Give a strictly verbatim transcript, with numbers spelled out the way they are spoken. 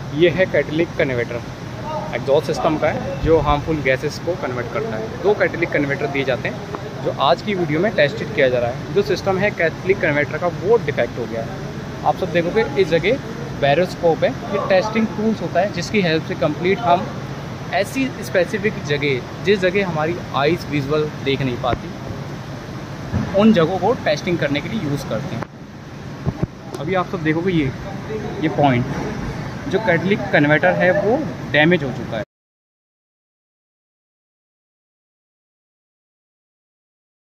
ये है कैटेलिक converter, exhaust system का है जो हार्मफुल गैसेस को कन्वर्ट करता है। दो कैटेलिक कन्वर्टर दिए जाते हैं जो आज की वीडियो में टेस्टेड किया जा रहा है। जो सिस्टम है कैटेलिक कन्वर्टर का वो डिफेक्ट हो गया है। आप सब देखोगे इस जगह बैरोस्कोप है, ये टेस्टिंग टूल्स होता है जिसकी हेल्प से कंप्लीट हम ऐसी स्पेसिफिक जगह जिस जगह हमारी आइज़ विजुअल देख नहीं पाती उन जगहों को टेस्टिंग करने के लिए यूज़ करते हैं। अभी आप सब देखोगे ये ये पॉइंट जो कैटेलिक कन्वर्टर है वो डैमेज हो चुका है।